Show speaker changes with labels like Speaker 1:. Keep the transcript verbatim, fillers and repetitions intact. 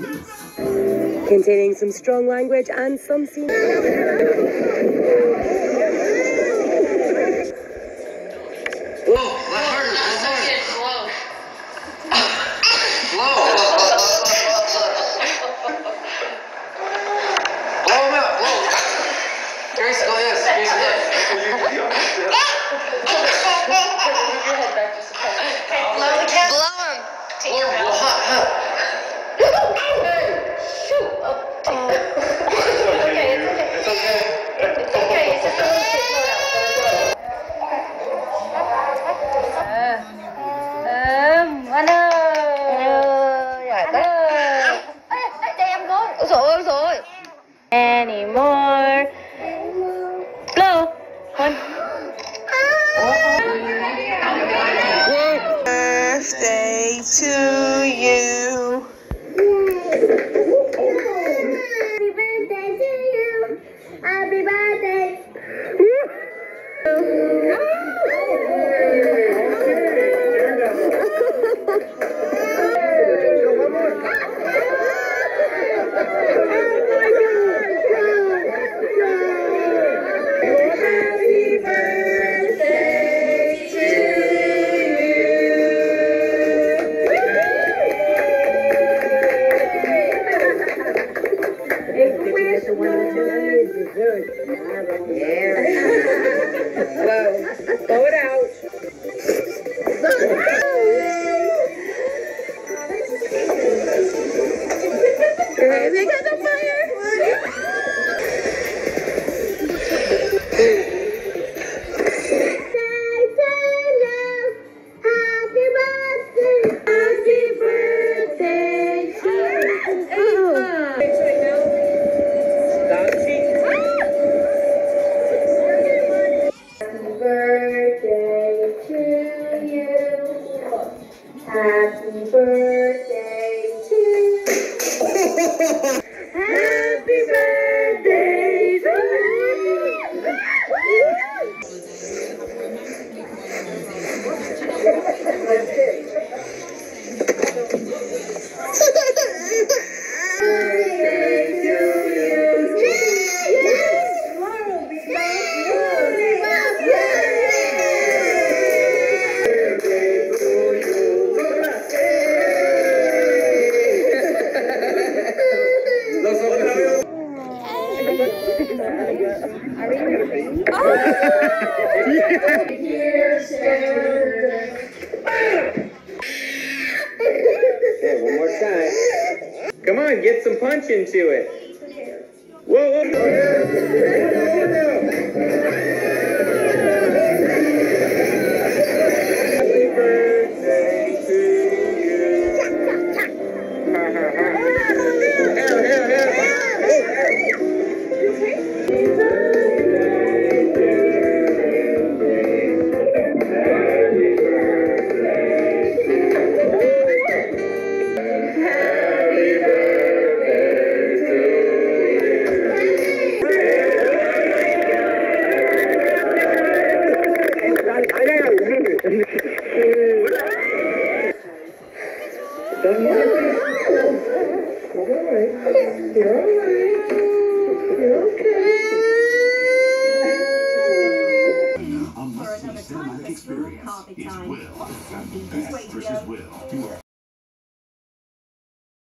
Speaker 1: Containing some strong language and some scene.
Speaker 2: Blow, harder, harder. Blow. Blow him out, blow. Grace, go yes, Grace, yes.
Speaker 3: Blow the cat.
Speaker 2: Blow him. Blow him, blow hot, hot.
Speaker 3: Anymore. Blow. One.
Speaker 4: Birthday to you.
Speaker 5: Happy birthday to you. Happy birthday.
Speaker 1: Blow. Blow it out. They got the fire.
Speaker 5: Happy birthday to you. Happy birthday to
Speaker 2: Okay, one more time. Come on, get some punch into it. Whoa, whoa, whoa. Happy birthday to you. Ha ha ha. Hell, hell, hell.
Speaker 6: Experience is Will, and the best versus Will. You are